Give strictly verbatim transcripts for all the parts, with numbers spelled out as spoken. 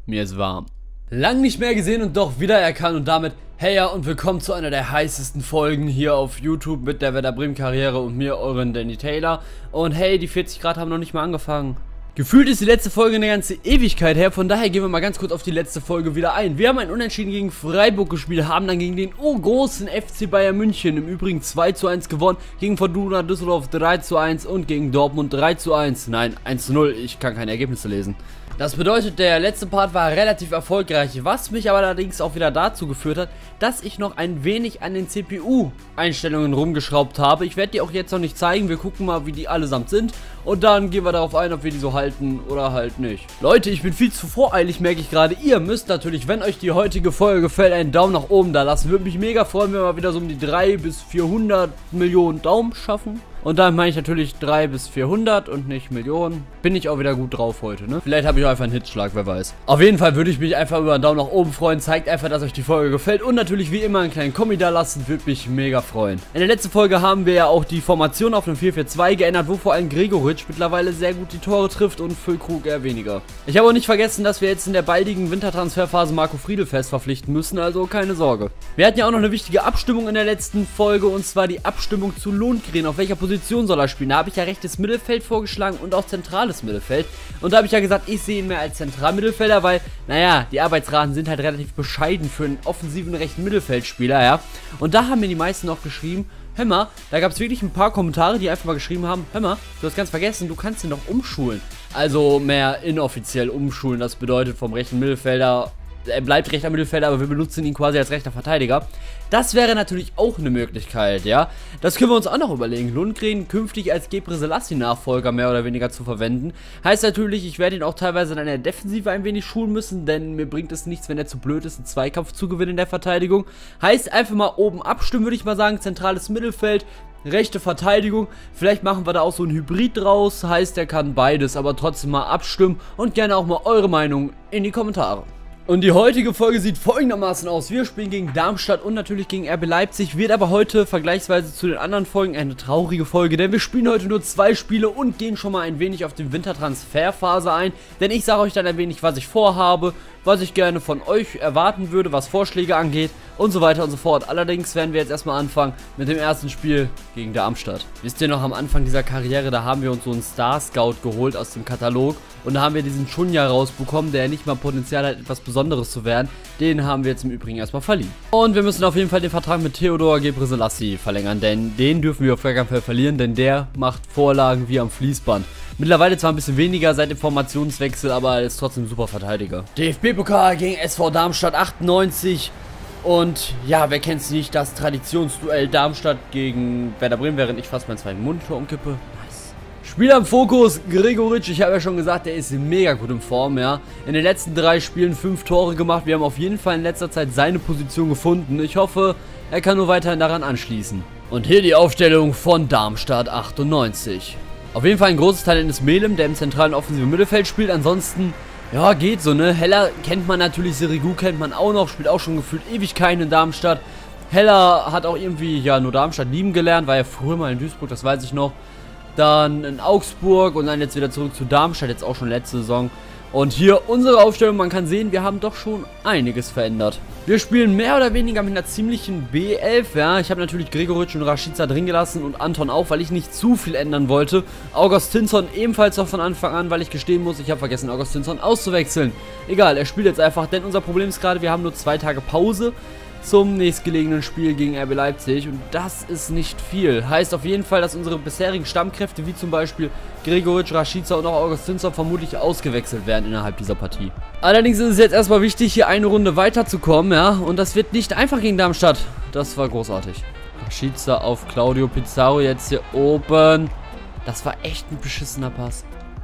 Mir ist warm. Lang nicht mehr gesehen und doch wiedererkannt und damit hey ja und willkommen zu einer der heißesten Folgen hier auf YouTube mit der Werder Bremen Karriere und mir, euren Danny Taylor. Und hey, die vierzig Grad haben noch nicht mal angefangen. Gefühlt ist die letzte Folge eine ganze Ewigkeit her, von daher gehen wir mal ganz kurz auf die letzte Folge wieder ein. Wir haben ein Unentschieden gegen Freiburg gespielt, haben dann gegen den oh großen F C Bayern München im Übrigen zwei zu eins gewonnen, gegen Fortuna Düsseldorf drei zu eins und gegen Dortmund drei zu eins. Nein, eins zu null, ich kann keine Ergebnisse lesen. Das bedeutet, der letzte Part war relativ erfolgreich, was mich aber allerdings auch wieder dazu geführt hat, dass ich noch ein wenig an den C P U-Einstellungen rumgeschraubt habe. Ich werde die auch jetzt noch nicht zeigen, wir gucken mal, wie die allesamt sind und dann gehen wir darauf ein, ob wir die so halten oder halt nicht. Leute, ich bin viel zu voreilig, merke ich gerade. Ihr müsst natürlich, wenn euch die heutige Folge gefällt, einen Daumen nach oben da lassen. Würde mich mega freuen, wenn wir mal wieder so um die drei bis vierhundert Millionen Daumen schaffen. Und dann meine ich natürlich drei bis vierhundert und nicht Millionen. Bin ich auch wieder gut drauf heute, ne? Vielleicht habe ich auch einfach einen Hitzschlag, wer weiß. Auf jeden Fall würde ich mich einfach über einen Daumen nach oben freuen. Zeigt einfach, dass euch die Folge gefällt. Und natürlich wie immer einen kleinen Kommi da lassen. Würde mich mega freuen. In der letzten Folge haben wir ja auch die Formation auf eine vier vier zwei geändert, wo vor allem Gregoritsch mittlerweile sehr gut die Tore trifft und Füllkrug eher weniger. Ich habe auch nicht vergessen, dass wir jetzt in der baldigen Wintertransferphase Marco Friedl fest verpflichten müssen. Also keine Sorge. Wir hatten ja auch noch eine wichtige Abstimmung in der letzten Folge. Und zwar die Abstimmung zu Lohngren. Auf welcher Position soll er spielen? Da habe ich ja rechtes Mittelfeld vorgeschlagen und auch zentrales Mittelfeld. Und da habe ich ja gesagt, ich sehe ihn mehr als Zentralmittelfelder, weil, naja, die Arbeitsraten sind halt relativ bescheiden für einen offensiven rechten Mittelfeldspieler, ja. Und da haben mir die meisten auch geschrieben, hör mal, da gab es wirklich ein paar Kommentare, die einfach mal geschrieben haben, hör mal, du hast ganz vergessen, du kannst ihn doch umschulen. Also mehr inoffiziell umschulen, das bedeutet vom rechten Mittelfelder, er bleibt rechter Mittelfelder, aber wir benutzen ihn quasi als rechter Verteidiger. Das wäre natürlich auch eine Möglichkeit, ja. Das können wir uns auch noch überlegen. Lundgren künftig als Gebre Selassie-Nachfolger mehr oder weniger zu verwenden. Heißt natürlich, ich werde ihn auch teilweise in der Defensive ein wenig schulen müssen, denn mir bringt es nichts, wenn er zu blöd ist, einen Zweikampf zu gewinnen in der Verteidigung. Heißt einfach mal oben abstimmen, würde ich mal sagen. Zentrales Mittelfeld, rechte Verteidigung. Vielleicht machen wir da auch so ein Hybrid draus. Heißt, er kann beides, aber trotzdem mal abstimmen und gerne auch mal eure Meinung in die Kommentare. Und die heutige Folge sieht folgendermaßen aus. Wir spielen gegen Darmstadt und natürlich gegen R B Leipzig. Wird aber heute vergleichsweise zu den anderen Folgen eine traurige Folge, denn wir spielen heute nur zwei Spiele und gehen schon mal ein wenig auf die Wintertransferphase ein. Denn ich sage euch dann ein wenig, was ich vorhabe, was ich gerne von euch erwarten würde, was Vorschläge angeht und so weiter und so fort. Allerdings werden wir jetzt erstmal anfangen mit dem ersten Spiel gegen Darmstadt. Wisst ihr noch, am Anfang dieser Karriere, da haben wir uns so einen Star Scout geholt aus dem Katalog und da haben wir diesen Chunja rausbekommen, der nicht mal Potenzial hat, etwas Besonderes zu werden. Den haben wir jetzt im Übrigen erstmal verliehen. Und wir müssen auf jeden Fall den Vertrag mit Theodor Gebre Selassie verlängern, denn den dürfen wir auf gar keinen Fall verlieren, denn der macht Vorlagen wie am Fließband. Mittlerweile zwar ein bisschen weniger seit dem Formationswechsel, aber er ist trotzdem ein super Verteidiger. D F B-Pokal gegen S V Darmstadt achtundneunzig. Und ja, wer kennt es nicht, das Traditionsduell Darmstadt gegen Werder Bremen, während ich fast meinen zweiten Monitor umkippe. Nice. Spieler im Fokus, Gregoritsch. Ich habe ja schon gesagt, der ist mega gut in Form, ja. In den letzten drei Spielen fünf Tore gemacht. Wir haben auf jeden Fall in letzter Zeit seine Position gefunden. Ich hoffe, er kann nur weiterhin daran anschließen. Und hier die Aufstellung von Darmstadt achtundneunzig. Auf jeden Fall ein großes Talent ist Melem, der im zentralen offensiven Mittelfeld spielt. Ansonsten, ja, geht so, ne? Heller kennt man natürlich, Sirigu kennt man auch noch, spielt auch schon gefühlt Ewigkeiten in Darmstadt. Heller hat auch irgendwie, ja, nur Darmstadt lieben gelernt, war ja früher mal in Duisburg, das weiß ich noch. Dann in Augsburg und dann jetzt wieder zurück zu Darmstadt, jetzt auch schon letzte Saison. Und hier unsere Aufstellung, man kann sehen, wir haben doch schon einiges verändert. Wir spielen mehr oder weniger mit einer ziemlichen B elf, ja. Ich habe natürlich Gregoritsch und Rashica drin gelassen und Anton auch, weil ich nicht zu viel ändern wollte. Augustinsson ebenfalls noch von Anfang an, weil ich gestehen muss, ich habe vergessen, Augustinsson auszuwechseln. Egal, er spielt jetzt einfach, denn unser Problem ist gerade, wir haben nur zwei Tage Pause zum nächstgelegenen Spiel gegen R B Leipzig und das ist nicht viel. Heißt auf jeden Fall, dass unsere bisherigen Stammkräfte, wie zum Beispiel Gregoritsch, Rashica und auch Augustinsson vermutlich ausgewechselt werden innerhalb dieser Partie. Allerdings ist es jetzt erstmal wichtig, hier eine Runde weiterzukommen, ja, und das wird nicht einfach gegen Darmstadt. Das war großartig. Rashica auf Claudio Pizarro jetzt hier oben. Das war echt ein beschissener Pass.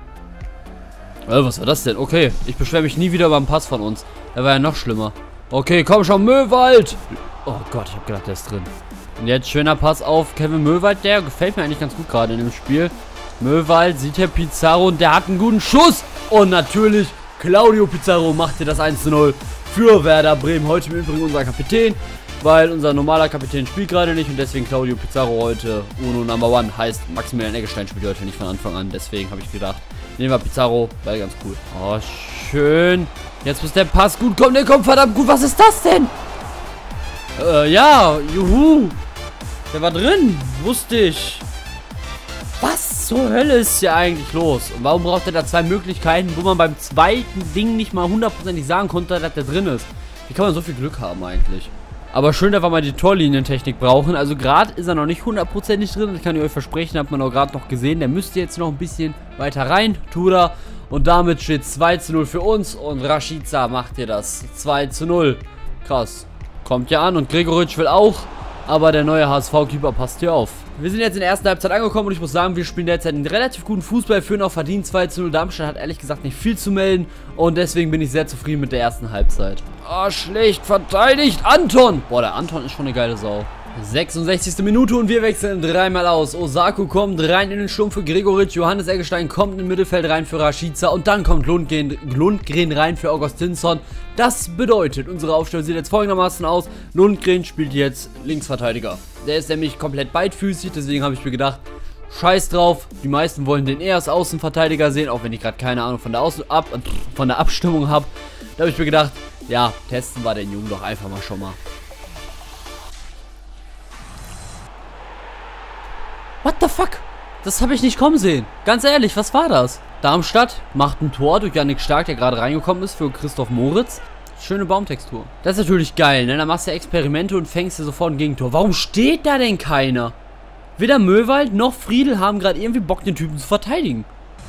Äh, was war das denn? Okay, ich beschwere mich nie wieder über einen Pass von uns. Der war ja noch schlimmer. Okay, komm schon, Möwald! Oh Gott, ich hab gedacht, der ist drin. Und jetzt schöner Pass auf Kevin Möwald. Der gefällt mir eigentlich ganz gut gerade in dem Spiel. Möwald sieht hier Pizarro und der hat einen guten Schuss. Und natürlich, Claudio Pizarro macht hier das eins zu null für Werder Bremen. Heute im Übrigen unser Kapitän, weil unser normaler Kapitän spielt gerade nicht. Und deswegen Claudio Pizarro heute Uno Number One. Heißt, Maximilian Eggestein spielt heute nicht von Anfang an. Deswegen habe ich gedacht, Nehmen wir Pizarro. Wäre ganz cool. Oh, schön. Jetzt muss der Pass gut kommen. Der kommt verdammt gut. Was ist das denn? Äh, ja. Juhu. Der war drin. Wusste ich. Was zur Hölle ist hier eigentlich los? Und warum braucht er da zwei Möglichkeiten, wo man beim zweiten Ding nicht mal hundertprozentig sagen konnte, dass der drin ist? Wie kann man so viel Glück haben eigentlich? Aber schön, dass wir mal die Torlinientechnik brauchen. Also gerade ist er noch nicht hundertprozentig drin. Das kann ich euch versprechen, hat man auch gerade noch gesehen. Der müsste jetzt noch ein bisschen weiter rein. Tut er. Und damit steht zwei zu null für uns. Und Rashica macht hier das zwei zu null. Krass. Kommt ja an. Und Gregoritsch will auch. Aber der neue H S V-Keeper passt hier auf. Wir sind jetzt in der ersten Halbzeit angekommen und ich muss sagen, wir spielen derzeit einen relativ guten Fußball, führen auch verdient zwei zu null. Darmstadt hat ehrlich gesagt nicht viel zu melden und deswegen bin ich sehr zufrieden mit der ersten Halbzeit. Ah, oh, schlecht verteidigt. Anton! Boah, der Anton ist schon eine geile Sau. sechsundsechzigste Minute und wir wechseln dreimal aus. Osako kommt rein in den Sturm für Gregoritsch, Johannes Eggestein kommt im Mittelfeld rein für Rashica und dann kommt Lundgren, Lundgren rein für Augustinsson. Das bedeutet, unsere Aufstellung sieht jetzt folgendermaßen aus. Lundgren spielt jetzt Linksverteidiger. Der ist nämlich komplett beidfüßig, deswegen habe ich mir gedacht, scheiß drauf. Die meisten wollen den eher als Außenverteidiger sehen, auch wenn ich gerade keine Ahnung von der, Außen ab von der Abstimmung habe. Da habe ich mir gedacht, ja, testen wir den Jungen doch einfach mal schon mal. What the fuck? Das habe ich nicht kommen sehen. Ganz ehrlich, was war das? Darmstadt macht ein Tor durch Yannick Stark, der gerade reingekommen ist, für Christoph Moritz. Schöne Baumtextur. Das ist natürlich geil, ne? Da machst du Experimente und fängst dir sofort ein Gegentor. Warum steht da denn keiner? Weder Möwald noch Friedel haben gerade irgendwie Bock, den Typen zu verteidigen.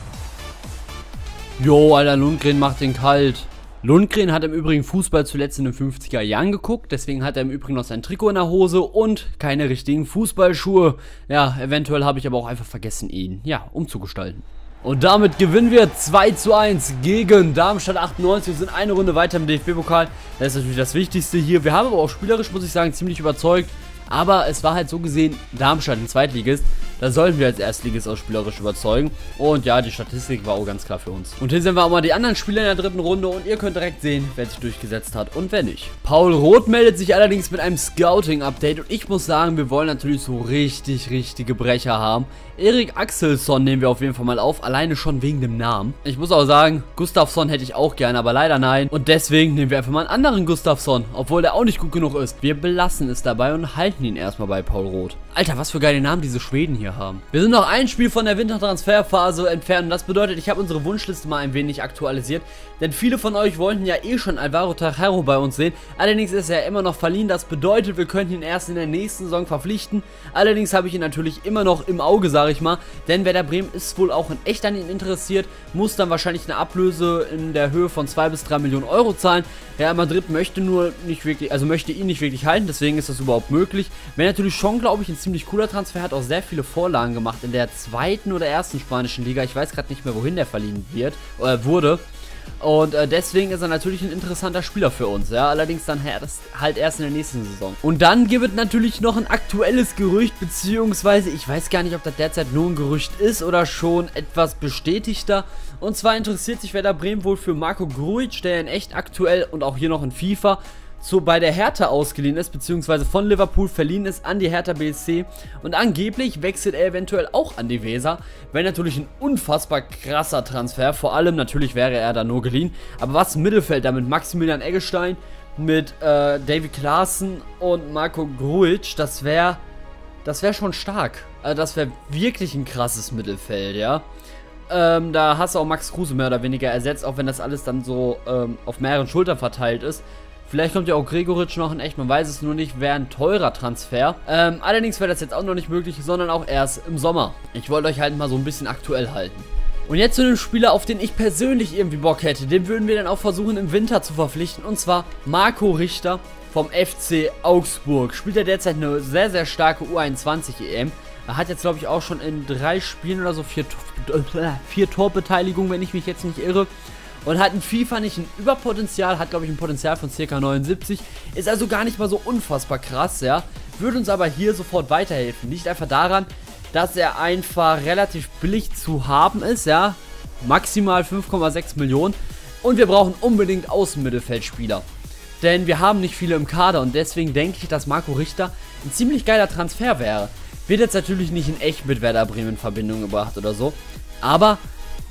Jo, Alter, Lundgren macht den kalt. Lundgren hat im Übrigen Fußball zuletzt in den fünfziger Jahren geguckt, deswegen hat er im Übrigen noch sein Trikot in der Hose und keine richtigen Fußballschuhe. Ja, eventuell habe ich aber auch einfach vergessen, ihn, ja, umzugestalten. Und damit gewinnen wir zwei zu eins gegen Darmstadt achtundneunzig. Wir sind eine Runde weiter im D F B-Pokal. Das ist natürlich das Wichtigste hier. Wir haben aber auch spielerisch, muss ich sagen, ziemlich überzeugt. Aber es war halt so gesehen Darmstadt ein Zweitligist. Da sollten wir als Erstligist auch spielerisch überzeugen. Und ja, die Statistik war auch ganz klar für uns. Und hier sehen wir auch mal die anderen Spieler in der dritten Runde. Und ihr könnt direkt sehen, wer sich durchgesetzt hat und wer nicht. Paul Roth meldet sich allerdings mit einem Scouting-Update. Und ich muss sagen, wir wollen natürlich so richtig, richtige Brecher haben. Erik Axelsson nehmen wir auf jeden Fall mal auf. Alleine schon wegen dem Namen. Ich muss auch sagen, Gustafsson hätte ich auch gerne, aber leider nein. Und deswegen nehmen wir einfach mal einen anderen Gustafsson. Obwohl der auch nicht gut genug ist. Wir belassen es dabei und halten ihn erstmal bei Paul Roth. Alter, was für geile Namen diese Schweden hier haben. Wir sind noch ein Spiel von der Wintertransferphase entfernt und das bedeutet, ich habe unsere Wunschliste mal ein wenig aktualisiert, denn viele von euch wollten ja eh schon Alvaro Tajero bei uns sehen, allerdings ist er immer noch verliehen, das bedeutet, wir könnten ihn erst in der nächsten Saison verpflichten, allerdings habe ich ihn natürlich immer noch im Auge, sage ich mal, denn Werder Bremen ist wohl auch in echt an ihn interessiert, muss dann wahrscheinlich eine Ablöse in der Höhe von zwei bis drei Millionen Euro zahlen. Real Madrid möchte nur nicht wirklich, also möchte ihn nicht wirklich halten, deswegen ist das überhaupt möglich. Wäre natürlich schon, glaube ich, ein ziemlich cooler Transfer, hat auch sehr viele Vorlagen gemacht in der zweiten oder ersten spanischen Liga. Ich weiß gerade nicht mehr, wohin der verliehen wird, oder wurde. Und äh, deswegen ist er natürlich ein interessanter Spieler für uns, ja, allerdings dann halt erst in der nächsten Saison. Und dann gibt es natürlich noch ein aktuelles Gerücht, beziehungsweise ich weiß gar nicht, ob das derzeit nur ein Gerücht ist oder schon etwas bestätigter. Und zwar interessiert sich Werder Bremen wohl für Marco Grujic, der in echt aktuell und auch hier noch in FIFA so bei der Hertha ausgeliehen ist, beziehungsweise von Liverpool verliehen ist an die Hertha B S C und angeblich wechselt er eventuell auch an die Weser. Wäre natürlich ein unfassbar krasser Transfer, vor allem natürlich wäre er da nur geliehen, aber was im Mittelfeld da mit Maximilian Eggestein, mit äh, David Klaassen und Marco Grujic, das wäre das wäre schon stark, also das wäre wirklich ein krasses Mittelfeld, ja. Ähm, da hast du auch Max Kruse mehr oder weniger ersetzt, auch wenn das alles dann so ähm, auf mehreren Schultern verteilt ist. Vielleicht kommt ja auch Gregoritsch noch in echt, man weiß es nur nicht, wäre ein teurer Transfer. Ähm, allerdings wäre das jetzt auch noch nicht möglich, sondern auch erst im Sommer. Ich wollte euch halt mal so ein bisschen aktuell halten. Und jetzt zu einem Spieler, auf den ich persönlich irgendwie Bock hätte. Den würden wir dann auch versuchen im Winter zu verpflichten. Und zwar Marco Richter vom F C Augsburg. Spielt er derzeit eine sehr, sehr starke U einundzwanzig E M. Er hat jetzt, glaube ich, auch schon in drei Spielen oder so vier, vier Torbeteiligungen, wenn ich mich jetzt nicht irre. Und hat in FIFA nicht ein Überpotenzial, hat glaube ich ein Potenzial von ca. neunundsiebzig. Ist also gar nicht mal so unfassbar krass, ja. Würde uns aber hier sofort weiterhelfen. Nicht einfach daran, dass er einfach relativ billig zu haben ist, ja. Maximal fünf Komma sechs Millionen. Und wir brauchen unbedingt Außenmittelfeldspieler. Denn wir haben nicht viele im Kader und deswegen denke ich, dass Marco Richter ein ziemlich geiler Transfer wäre. Wird jetzt natürlich nicht in echt mit Werder Bremen in Verbindung gebracht oder so. Aber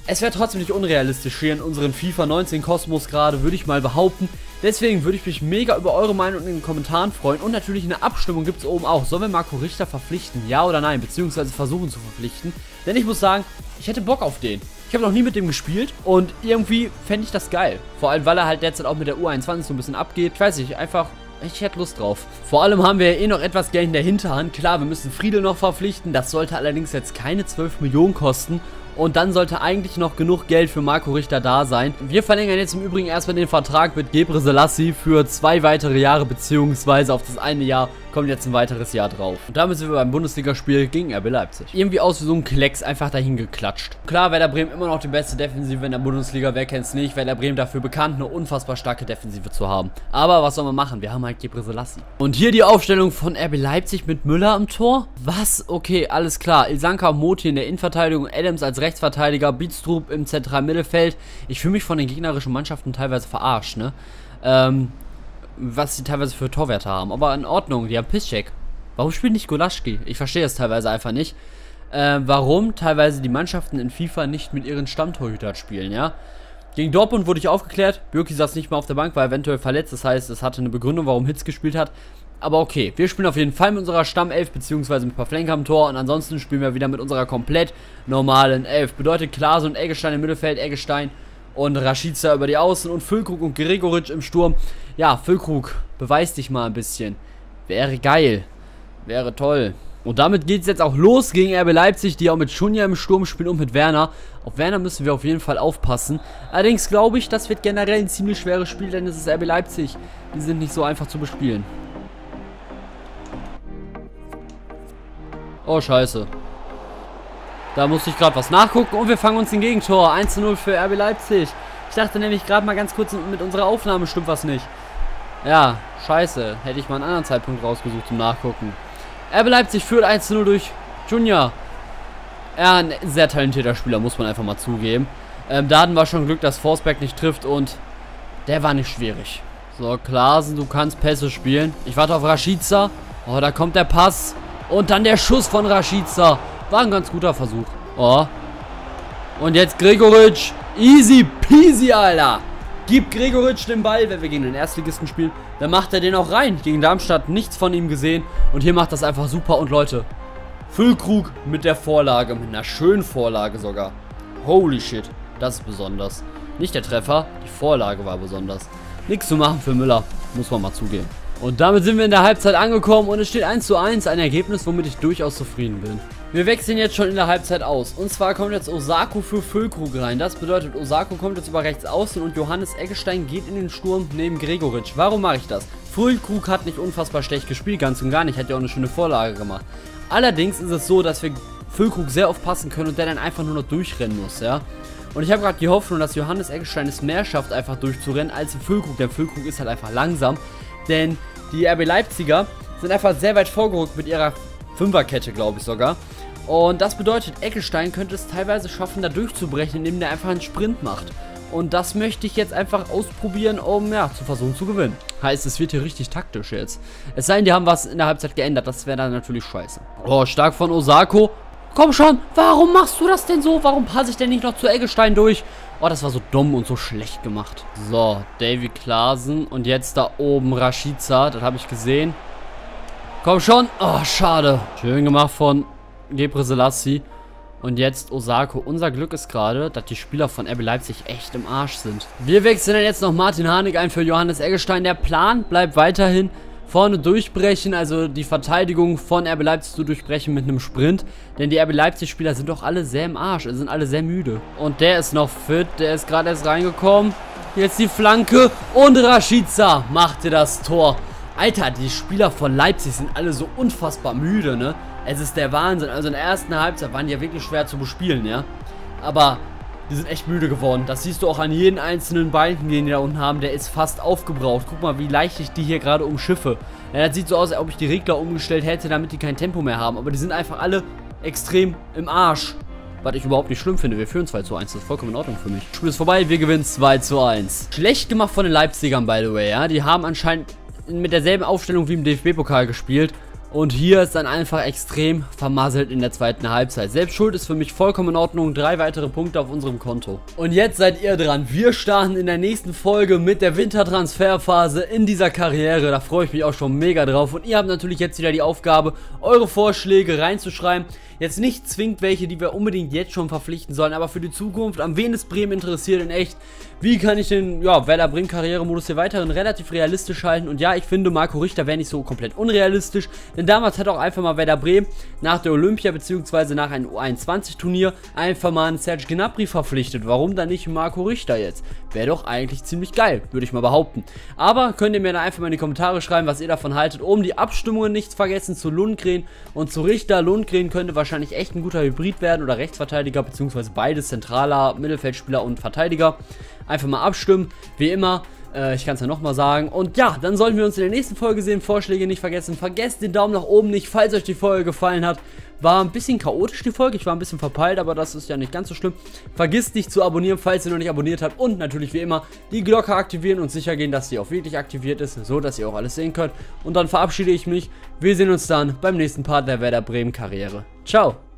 Es wäre trotzdem nicht unrealistisch hier in unserem FIFA neunzehn Kosmos gerade, würde ich mal behaupten. Deswegen würde ich mich mega über eure Meinung in den Kommentaren freuen. Und natürlich eine Abstimmung gibt es oben auch. Sollen wir Marco Richter verpflichten? Ja oder nein? Beziehungsweise versuchen zu verpflichten. Denn ich muss sagen, ich hätte Bock auf den. Ich habe noch nie mit dem gespielt und irgendwie fände ich das geil. Vor allem, weil er halt derzeit auch mit der U einundzwanzig so ein bisschen abgeht. Ich weiß nicht, einfach... Ich hätte Lust drauf. Vor allem haben wir ja eh noch etwas Geld in der Hinterhand. Klar, wir müssen Friedel noch verpflichten. Das sollte allerdings jetzt keine zwölf Millionen kosten. Und dann sollte eigentlich noch genug Geld für Marco Richter da sein. Wir verlängern jetzt im Übrigen erstmal den Vertrag mit Gebre Selassie für zwei weitere Jahre, beziehungsweise auf das eine Jahr kommt jetzt ein weiteres Jahr drauf. Und damit sind wir beim Bundesligaspiel gegen R B Leipzig. Irgendwie aus wie so ein Klecks, einfach dahin geklatscht. Klar, Werder Bremen immer noch die beste Defensive in der Bundesliga, wer kennt's nicht. Werder Bremen dafür bekannt, eine unfassbar starke Defensive zu haben. Aber was soll man machen? Wir haben halt Gebre Selassie. Und hier die Aufstellung von R B Leipzig mit Müller am Tor. Was? Okay, alles klar. Ilsanka Moti in der Innenverteidigung, Adams als Rechtsverteidiger, Biedstrup im zentralen Mittelfeld. Ich fühle mich von den gegnerischen Mannschaften teilweise verarscht, ne? Ähm... was sie teilweise für Torwerte haben. Aber in Ordnung, die haben Piszczek. Warum spielt nicht Golaschki? Ich verstehe es teilweise einfach nicht. Äh, warum teilweise die Mannschaften in FIFA nicht mit ihren Stammtorhütern spielen, ja? Gegen Dortmund wurde ich aufgeklärt. Bürki saß nicht mehr auf der Bank, war eventuell verletzt. Das heißt, es hatte eine Begründung, warum Hitz gespielt hat. Aber okay, wir spielen auf jeden Fall mit unserer Stammelf, beziehungsweise mit Pavlenka am Tor. Und ansonsten spielen wir wieder mit unserer komplett normalen Elf. Bedeutet Klaasen und Eggestein im Mittelfeld, Eggestein und Rashica über die Außen und Füllkrug und Gregoritsch im Sturm. Ja, Füllkrug, beweis dich mal ein bisschen. Wäre geil. Wäre toll. Und damit geht es jetzt auch los gegen R B Leipzig, die auch mit Schunja im Sturm spielen und mit Werner. Auf Werner müssen wir auf jeden Fall aufpassen. Allerdings glaube ich, das wird generell ein ziemlich schweres Spiel, denn es ist R B Leipzig. Die sind nicht so einfach zu bespielen. Oh, scheiße. Da musste ich gerade was nachgucken und wir fangen uns ein Gegentor. eins zu null für R B Leipzig. Ich dachte nämlich gerade mal ganz kurz, mit unserer Aufnahme stimmt was nicht. Ja, scheiße. Hätte ich mal einen anderen Zeitpunkt rausgesucht zum Nachgucken. R B Leipzig führt eins zu null durch Junior. Ja, ein sehr talentierter Spieler, muss man einfach mal zugeben. Ähm, da hatten wir schon Glück, dass Forsberg nicht trifft und der war nicht schwierig. So, Klaasen, du kannst Pässe spielen. Ich warte auf Rashica. Oh, da kommt der Pass. Und dann der Schuss von Rashica. War ein ganz guter Versuch. Oh. Und jetzt Gregoritsch. Easy peasy, Alter. Gib Gregoritsch den Ball, wenn wir gegen den Erstligisten spielen. Dann macht er den auch rein. Gegen Darmstadt nichts von ihm gesehen. Und hier macht das einfach super. Und Leute, Füllkrug mit der Vorlage. Mit einer schönen Vorlage sogar. Holy shit. Das ist besonders. Nicht der Treffer, die Vorlage war besonders. Nichts zu machen für Müller. Muss man mal zugeben. Und damit sind wir in der Halbzeit angekommen und es steht eins zu eins, ein Ergebnis, womit ich durchaus zufrieden bin. Wir wechseln jetzt schon in der Halbzeit aus. Und zwar kommt jetzt Osako für Füllkrug rein. Das bedeutet, Osako kommt jetzt über rechts außen und Johannes Eggestein geht in den Sturm neben Gregoritsch. Warum mache ich das? Füllkrug hat nicht unfassbar schlecht gespielt, ganz und gar nicht. Hat ja auch eine schöne Vorlage gemacht. Allerdings ist es so, dass wir Füllkrug sehr oft passen können und der dann einfach nur noch durchrennen muss, ja. Und ich habe gerade die Hoffnung, dass Johannes Eggestein es mehr schafft, einfach durchzurennen, als Füllkrug. Denn Füllkrug ist halt einfach langsam. Denn die R B Leipziger sind einfach sehr weit vorgerückt mit ihrer Fünferkette, glaube ich sogar. Und das bedeutet, Eggestein könnte es teilweise schaffen, da durchzubrechen, indem der einfach einen Sprint macht. Und das möchte ich jetzt einfach ausprobieren, um, ja, zu versuchen zu gewinnen. Heißt, es wird hier richtig taktisch jetzt. Es sei denn, die haben was in der Halbzeit geändert. Das wäre dann natürlich scheiße. Oh, stark von Osako. Komm schon, warum machst du das denn so? Warum passe ich denn nicht noch zu Eggestein durch? Oh, das war so dumm und so schlecht gemacht. So, Davy Klaasen und jetzt da oben Rashica, das habe ich gesehen. Komm schon. Oh, schade. Schön gemacht von Gebre Selassie. Und jetzt Osako. Unser Glück ist gerade, dass die Spieler von R B Leipzig echt im Arsch sind. Wir wechseln dann jetzt noch Martin Harnik ein für Johannes Eggestein. Der Plan bleibt weiterhin vorne durchbrechen, also die Verteidigung von R B Leipzig zu durchbrechen mit einem Sprint. Denn die R B Leipzig-Spieler sind doch alle sehr im Arsch, sind alle sehr müde. Und der ist noch fit, der ist gerade erst reingekommen. Jetzt die Flanke und Rashica machte das Tor. Alter, die Spieler von Leipzig sind alle so unfassbar müde, ne? Es ist der Wahnsinn. Also in der ersten Halbzeit waren die ja wirklich schwer zu bespielen, ja? Aber die sind echt müde geworden. Das siehst du auch an jedem einzelnen Balken, den die da unten haben. Der ist fast aufgebraucht. Guck mal, wie leicht ich die hier gerade umschiffe. Ja, das sieht so aus, als ob ich die Regler umgestellt hätte, damit die kein Tempo mehr haben. Aber die sind einfach alle extrem im Arsch. Was ich überhaupt nicht schlimm finde. Wir führen zwei zu eins. Das ist vollkommen in Ordnung für mich. Das Spiel ist vorbei. Wir gewinnen zwei zu eins. Schlecht gemacht von den Leipzigern, by the way, ja? Die haben anscheinend mit derselben Aufstellung wie im D F B-Pokal gespielt. Und hier ist dann einfach extrem vermasselt in der zweiten Halbzeit. Selbst schuld ist für mich vollkommen in Ordnung. Drei weitere Punkte auf unserem Konto. Und jetzt seid ihr dran. Wir starten in der nächsten Folge mit der Wintertransferphase in dieser Karriere. Da freue ich mich auch schon mega drauf. Und ihr habt natürlich jetzt wieder die Aufgabe, eure Vorschläge reinzuschreiben. Jetzt nicht zwingend welche, die wir unbedingt jetzt schon verpflichten sollen, aber für die Zukunft. Am wen ist Bremen interessiert in echt? Wie kann ich den ja, Werder Bremen Karrieremodus hier weiterhin relativ realistisch halten? Und ja, ich finde, Marco Richter wäre nicht so komplett unrealistisch, denn damals hat auch einfach mal Werder Bremen nach der Olympia bzw. nach einem U einundzwanzig Turnier einfach mal einen Serge Gnabry verpflichtet. Warum dann nicht Marco Richter jetzt? Wäre doch eigentlich ziemlich geil, würde ich mal behaupten. Aber könnt ihr mir da einfach mal in die Kommentare schreiben, was ihr davon haltet. Oben die Abstimmungen nicht vergessen zu Lundgren und zu Richter. Lundgren könnte wahrscheinlich echt ein guter Hybrid werden oder Rechtsverteidiger bzw. beides, zentraler Mittelfeldspieler und Verteidiger. Einfach mal abstimmen, wie immer. Äh, ich kann es ja nochmal sagen. Und ja, dann sollten wir uns in der nächsten Folge sehen. Vorschläge nicht vergessen. Vergesst den Daumen nach oben nicht, falls euch die Folge gefallen hat. War ein bisschen chaotisch die Folge. Ich war ein bisschen verpeilt, aber das ist ja nicht ganz so schlimm. Vergisst nicht zu abonnieren, falls ihr noch nicht abonniert habt. Und natürlich wie immer die Glocke aktivieren und sicher gehen, dass sie auch wirklich aktiviert ist, so dass ihr auch alles sehen könnt. Und dann verabschiede ich mich. Wir sehen uns dann beim nächsten Part der Werder Bremen Karriere. Ciao!